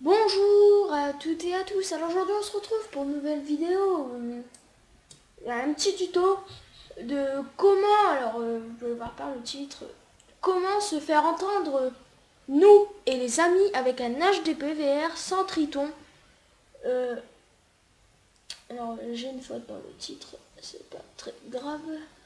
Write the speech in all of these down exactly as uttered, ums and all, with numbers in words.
Bonjour à toutes et à tous, alors aujourd'hui on se retrouve pour une nouvelle vidéo, euh, un petit tuto de comment, alors euh, vous pouvez voir par le titre, comment se faire entendre nous et les amis avec un H D P V R sans Triton. Euh, alors j'ai une faute dans le titre, c'est pas très grave.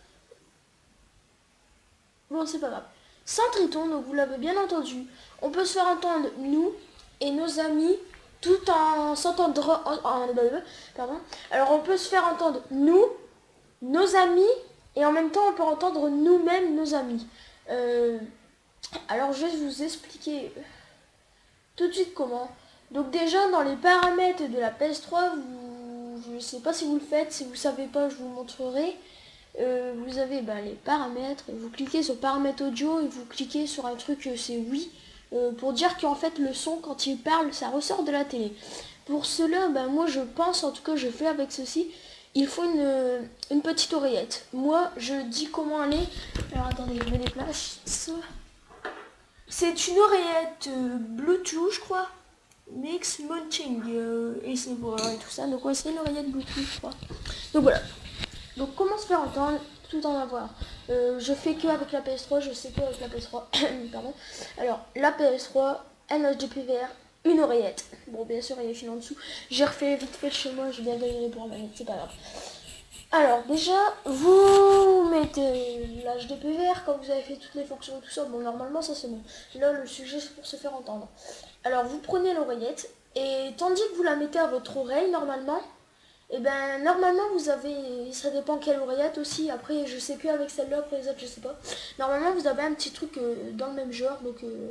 Bon c'est pas grave. Sans Triton, donc vous l'avez bien entendu, on peut se faire entendre nous et nos amis tout en s'entendre en, en- pardon. Alors on peut se faire entendre nous, nos amis, et en même temps on peut entendre nous-mêmes nos amis. Euh, alors je vais vous expliquer tout de suite comment. Donc déjà dans les paramètres de la P S trois, vous, je ne sais pas si vous le faites, si vous ne savez pas je vous montrerai. Euh, vous avez bah, les paramètres, vous cliquez sur paramètres audio et vous cliquez sur un truc, euh, c'est oui, euh, pour dire qu'en fait le son quand il parle ça ressort de la télé. Pour cela, bah, moi je pense, en tout cas je fais avec ceci, il faut une, une petite oreillette. Moi je dis comment elle est. Alors attendez, je me déplace. C'est une oreillette euh, Bluetooth je crois. Mix Mounting euh, et c'est voilà et tout ça. Donc ouais, c'est une oreillette Bluetooth je crois. Donc voilà. Donc comment se faire entendre tout en avoir euh, Je fais que avec la P S trois, je sais que avec la P S trois. Pardon. Alors la P S trois, un H D P V R, une oreillette. Bon bien sûr il y a fil en dessous. J'ai refait vite fait chez moi, j'ai bien galéré pour la manette, c'est pas grave. Alors déjà vous mettez l'H D P V R quand vous avez fait toutes les fonctions et tout ça. Bon normalement ça c'est bon. Là le sujet c'est pour se faire entendre. Alors vous prenez l'oreillette et tandis que vous la mettez à votre oreille normalement. Et ben normalement vous avez, ça dépend quelle oreillette aussi, après je sais que avec celle-là, après les autres je sais pas. Normalement vous avez un petit truc euh, dans le même genre, donc euh,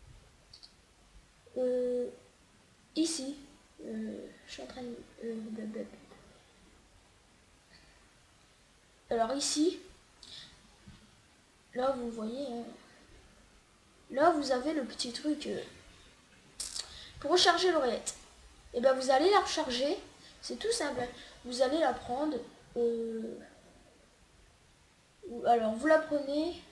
euh, ici, euh, je suis en train de... Euh, blablabla. Alors ici, là vous voyez, hein, là vous avez le petit truc euh, pour recharger l'oreillette. Et ben vous allez la recharger, c'est tout simple, vous allez la prendre, euh, alors vous la prenez,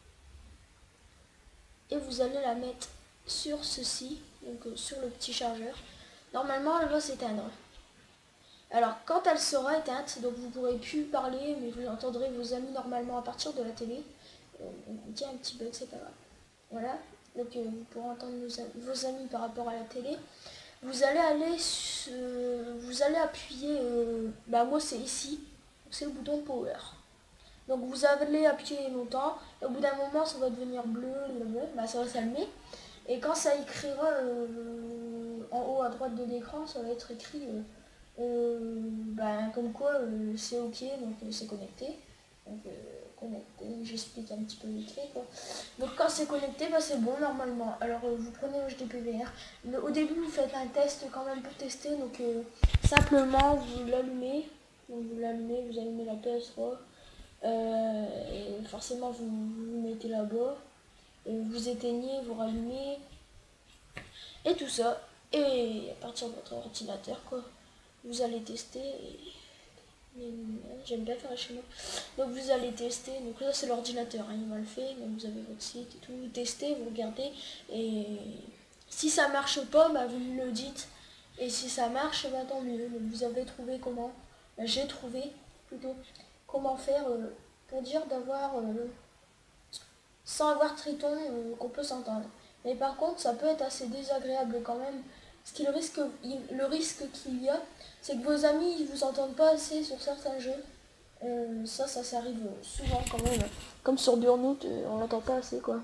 et vous allez la mettre sur ceci, donc euh, sur le petit chargeur. Normalement elle va s'éteindre. Alors quand elle sera éteinte, donc vous pourrez plus parler mais vous entendrez vos amis normalement à partir de la télé. Euh, on tient un petit bug, c'est pas grave. Voilà, donc euh, vous pourrez entendre nos, vos amis par rapport à la télé. Vous allez aller, euh, vous allez appuyer, euh, bah moi c'est ici, c'est le bouton power. Donc vous allez appuyer longtemps, et au bout d'un moment ça va devenir bleu, bleu, bah ça va s'allumer. Et quand ça écrira euh, en haut à droite de l'écran, ça va être écrit euh, euh, bah, comme quoi euh, c'est ok, donc euh, c'est connecté. Donc euh, connecté, j'explique un petit peu vite fait quoi. Donc quand c'est connecté, bah, c'est bon normalement. Alors euh, vous prenez le H D P V R. Le, au début vous faites un test quand même pour tester, donc euh, simplement vous l'allumez. Donc vous l'allumez, vous allumez la P S trois. Euh, et forcément vous vous mettez là-bas, et vous éteignez, vous rallumez, et tout ça. Et à partir de votre ordinateur, quoi, vous allez tester. Et... j'aime bien faire chez moi. Donc vous allez tester. Donc là c'est l'ordinateur, hein, il m'a le fait. Donc vous avez votre site et tout. Vous testez, vous regardez. Et si ça marche pas, bah, vous me le dites. Et si ça marche, bah, tant mieux. Donc, vous avez trouvé comment, bah, j'ai trouvé plutôt comment faire euh, pour dire d'avoir euh, sans avoir Triton euh, qu'on peut s'entendre. Mais par contre ça peut être assez désagréable quand même. Parce que le risque, le risque qu'il y a, c'est que vos amis ils vous entendent pas assez sur certains jeux. Euh, ça, ça, ça arrive souvent quand même. Comme sur Burnout, euh, on l'entend pas assez quoi.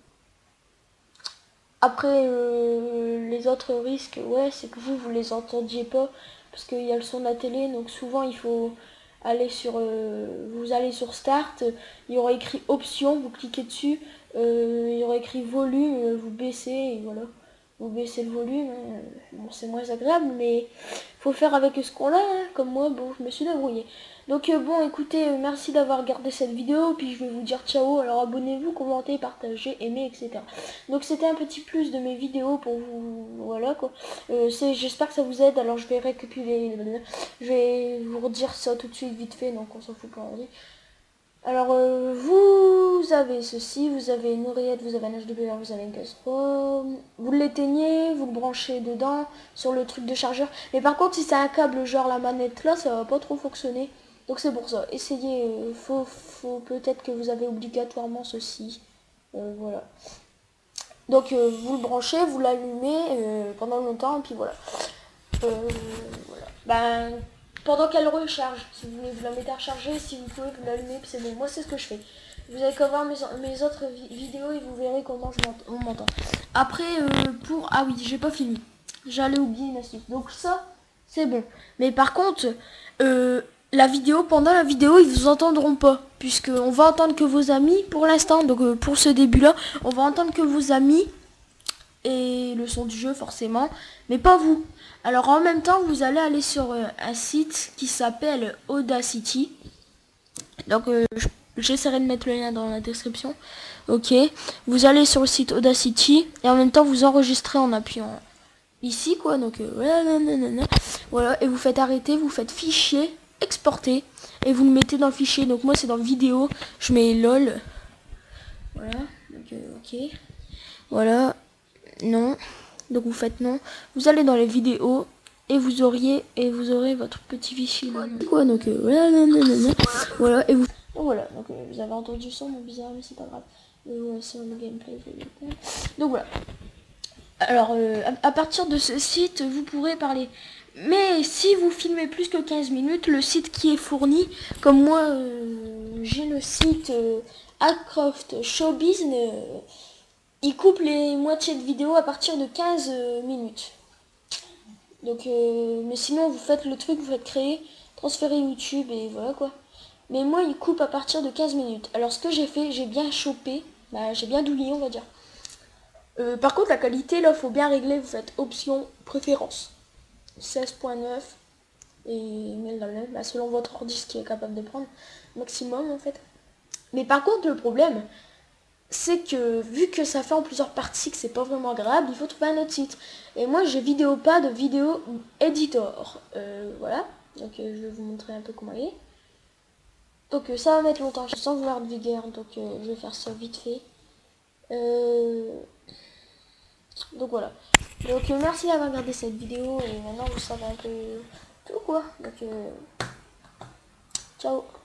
Après euh, les autres risques, ouais, c'est que vous, vous les entendiez pas. Parce qu'il y a le son de la télé, donc souvent il faut aller sur euh, vous allez sur Start, il y aura écrit Options, vous cliquez dessus, euh, il y aura écrit Volume, euh, vous baissez et voilà. Vous baissez le volume, hein. Bon, c'est moins agréable, mais faut faire avec ce qu'on a, hein. Comme moi, bon, je me suis débrouillée. Donc euh, bon, écoutez, euh, merci d'avoir regardé cette vidéo, puis je vais vous dire ciao, alors abonnez-vous, commentez, partagez, aimez, et cetera. Donc c'était un petit plus de mes vidéos pour vous, voilà quoi. Euh, j'espère que ça vous aide, alors je vais récapituler, je vais vous redire ça tout de suite vite fait, donc on s'en fout pas, on dit. Alors euh, vous avez ceci, vous avez une oreillette, vous avez un H D B R, vous avez une casserole, vous l'éteignez, vous le branchez dedans sur le truc de chargeur. Mais par contre si c'est un câble genre la manette là, ça va pas trop fonctionner. Donc c'est pour ça, essayez, euh, faut, faut peut-être que vous avez obligatoirement ceci. Euh, voilà. Donc euh, vous le branchez, vous l'allumez euh, pendant longtemps et puis voilà. Euh, voilà. Ben, pendant qu'elle recharge, si vous voulez vous la mettez à recharger, si vous pouvez vous l'allumer, c'est bon. Moi c'est ce que je fais. Vous allez voir mes, mes autres vi vidéos et vous verrez comment je m'entends. Après euh, pour... Ah oui, j'ai pas fini. J'allais oublier une astuce. Donc ça, c'est bon. Mais par contre, euh, la vidéo, pendant la vidéo, ils vous entendront pas. Puisque on va entendre que vos amis pour l'instant. Donc euh, pour ce début-là, on va entendre que vos amis et le son du jeu forcément, mais pas vous. Alors en même temps, vous allez aller sur euh, un site qui s'appelle Audacity. Donc euh, j'essaierai de mettre le lien dans la description. Ok, vous allez sur le site Audacity et en même temps vous enregistrez en appuyant ici quoi. Donc euh, voilà, voilà, et vous faites arrêter, vous faites fichier, exporter et vous le mettez dans le fichier. Donc moi c'est dans vidéo, je mets lol. Voilà, donc euh, ok, voilà. Non, donc vous faites non, vous allez dans les vidéos et vous auriez et vous aurez votre petit fichier quoi. Donc euh, voilà, non, non, non, non. Voilà, et vous donc, voilà, donc euh, vous avez entendu le son mais bizarre, mais c'est pas grave. Et ouais, c'est le gameplay. Donc voilà, alors euh, à, à partir de ce site vous pourrez parler, mais si vous filmez plus que quinze minutes, le site qui est fourni, comme moi euh, j'ai le site euh, Acroft Showbiz, euh, il coupe les moitiés de vidéo à partir de quinze minutes. Donc, euh, mais sinon, vous faites le truc, vous faites créer, transférer YouTube et voilà quoi. Mais moi, il coupe à partir de quinze minutes. Alors, ce que j'ai fait, j'ai bien chopé, bah, j'ai bien douillé, on va dire. Euh, par contre, la qualité, là, faut bien régler. Vous faites option préférence seize point neuf et bah, selon votre ordi, ce qui est capable de prendre maximum en fait. Mais par contre, le problème, c'est que vu que ça fait en plusieurs parties que c'est pas vraiment agréable, il faut trouver un autre site. Et moi j'ai Vidéopad, Vidéo Editor. Euh, voilà, donc euh, je vais vous montrer un peu comment il est. Donc euh, ça va mettre longtemps, sans vouloir de vigueur, donc euh, je vais faire ça vite fait. Euh... Donc voilà. Donc euh, merci d'avoir regardé cette vidéo et maintenant vous savez un peu tout quoi. Donc euh... ciao.